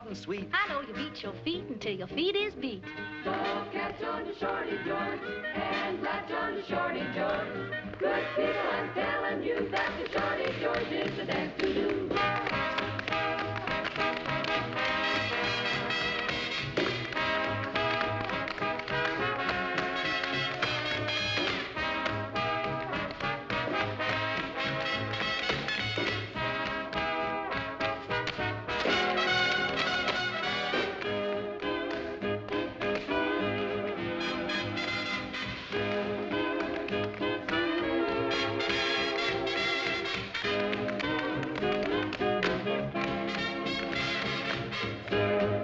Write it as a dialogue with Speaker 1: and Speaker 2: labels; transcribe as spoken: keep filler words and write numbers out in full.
Speaker 1: and sweet.
Speaker 2: I know you beat your feet until your feet is beat.
Speaker 3: So catch on to Shorty George and latch on to Shorty George. Good people, I'm telling you that the Shorty George is the dance to do. Thank you.